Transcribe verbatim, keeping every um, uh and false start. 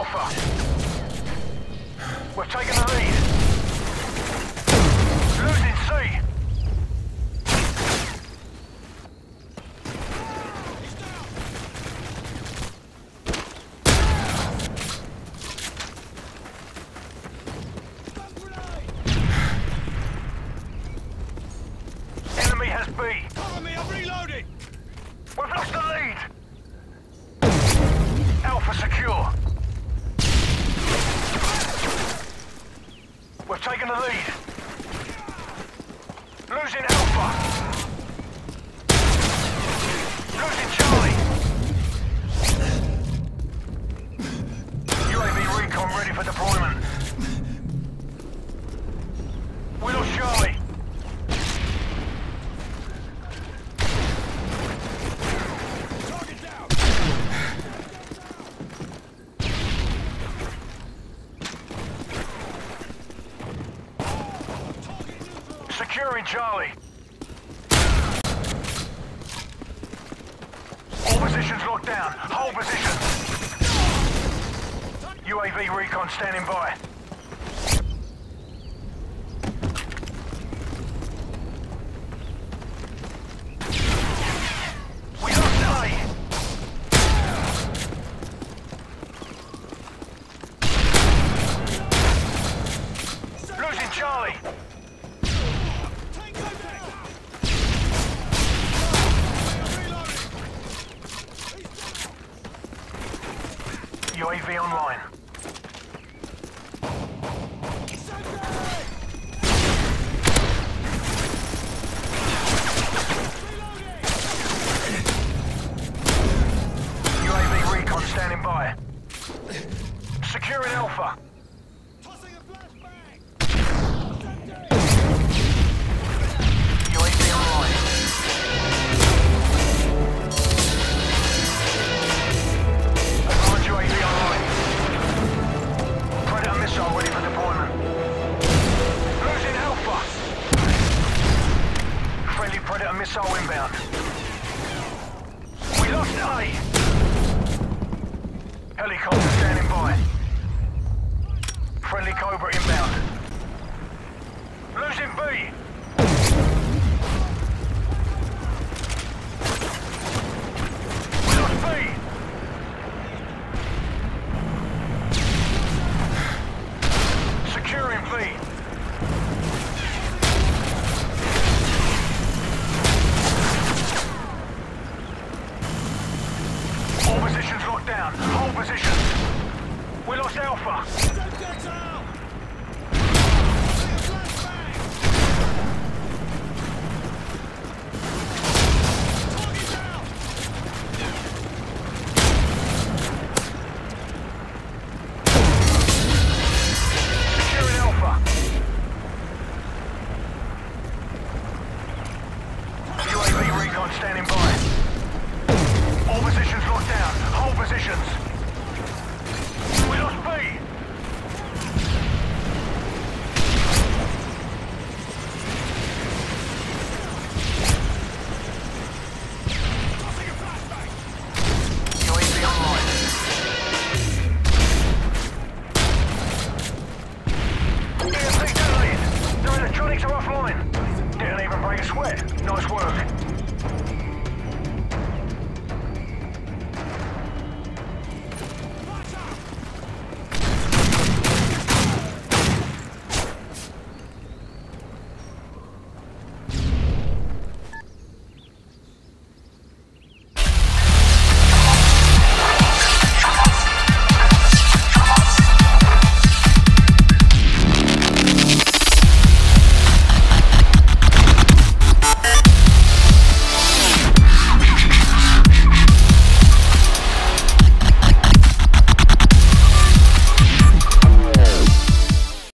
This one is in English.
Alpha. We've taken the lead. Losing C. Enemy has B. Cover me, I'm reloading! We've lost the lead. Alpha secure. We've taken the lead. Losing Alpha. Losing Charlie. U A V recon ready for deployment. We lost Charlie. Target down! Securing Charlie. All positions locked down. Hold positions. U A V recon standing by. We lost A. Losing Charlie. U A V online. U A V recon standing by. Securing Alpha. U A V online. Advanced U A V online. Predator missile ready for deployment. Losing Alpha. Friendly Predator missile inbound. We lost A. Helicopter standing by. Friendly Cobra inbound. Losing B. We lost B. Securing B. All positions locked down. Hold positions. We lost Alpha. Securing Alpha. U A V recon standing by. All positions locked down. Hold positions.